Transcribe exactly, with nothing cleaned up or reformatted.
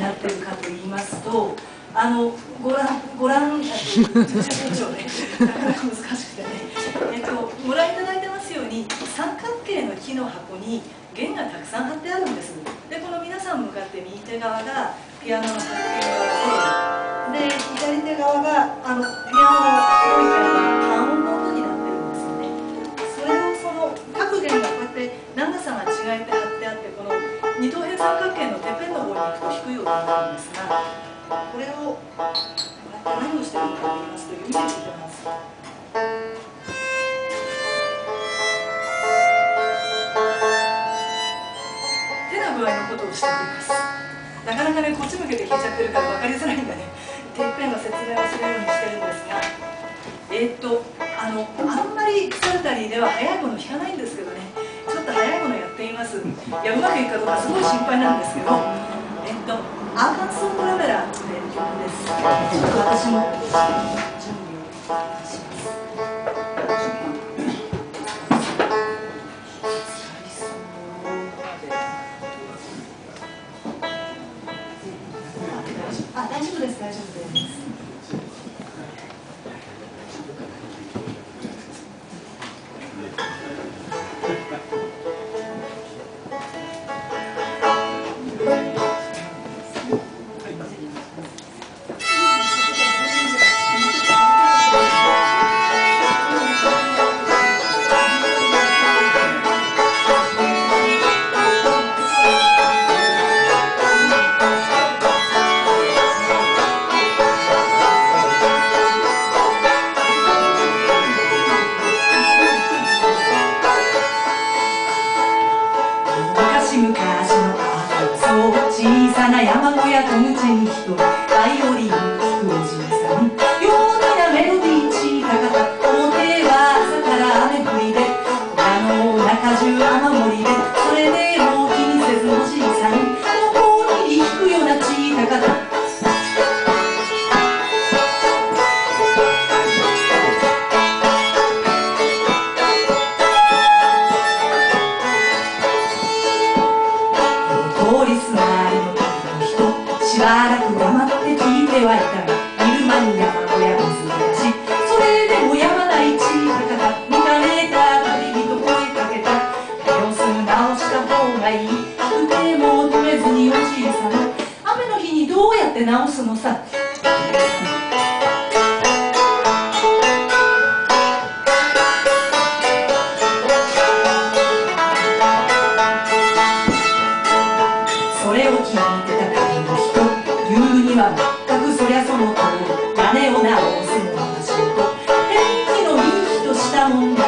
なっているかと言いますと、あのご覧ご覧ね、なかなか難しくてね、えっとご覧いただいてますように三角形の木の箱に弦がたくさん貼ってあるんです。でこの皆さん向かって右手側がピアノの白鍵側で、で左手側があのピアノの黒い鍵が単音の音になってるんですよね。それをその各弦がこうやって長さが違えて貼ってあって、この二等辺三角形のてっぺんの方に行くと低い音になるんですが、これを何をしているのかと言いますと、指で弾いてます。手な具合のことをしております。なかなかね、こっち向けて弾いちゃってるから分かりづらいんだね。てっぺんの説明をするようにしてるんですが、えー、っとあのあんまりサルタリーでは速いもの弾かないんですけどね、ちょっと速いものやってみます。いや、うまくいくかどうかすごい心配なんですけど、えー、っとアーカンソン・トラベラーという曲です。ちょっと私も準備をします。あ、大丈夫です、大丈夫です。山小屋と無地に人バイオリン弾くおじいさん、陽気なメロディーちいた方、表は朝から雨降りであの中中雨漏りで、それでも気にせずおじいさんの方に弾くようなちいた方、通りすがりのしばらく黙って聞いてはいたが、いる間に山小屋水出し、それでもやまないちいた方、見かねた旅人声かけた、様子直した方がいい、くても止めずにおじいさん、雨の日にどうやって直すのさ。それを聞いてた旅の人、言うには全くそりゃその通り、屋根を直すのが仕事、天気のいい日としたもんだ。